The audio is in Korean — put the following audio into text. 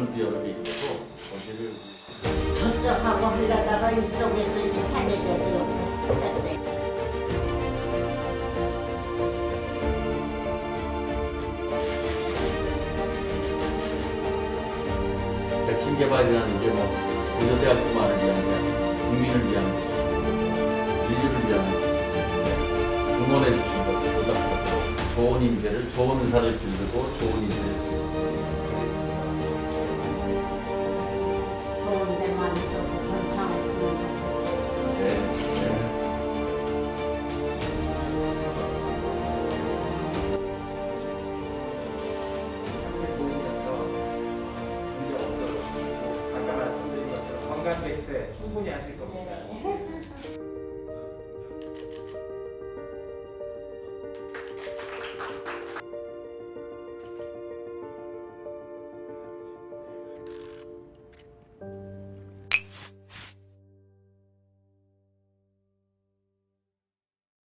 건물도 여러 개 있어서 거기를 저쪽하고 하려다가 이쪽에서 이제 하게 돼서 여기서 했지. 백신 개발이라는 게 뭐 고려대학교만을 위한 게 아니라 국민을 위한 것이고 인류를 위한 것이고 응원해 주신 것보다 좋은 인재를 좋은 의사를 기르고 좋은 인재를 좋은 데만 있어서 건강했으면 좋겠어. 네. 아까 말씀드린 것처럼 건강 백세 충분히 하실 겁니다. 네.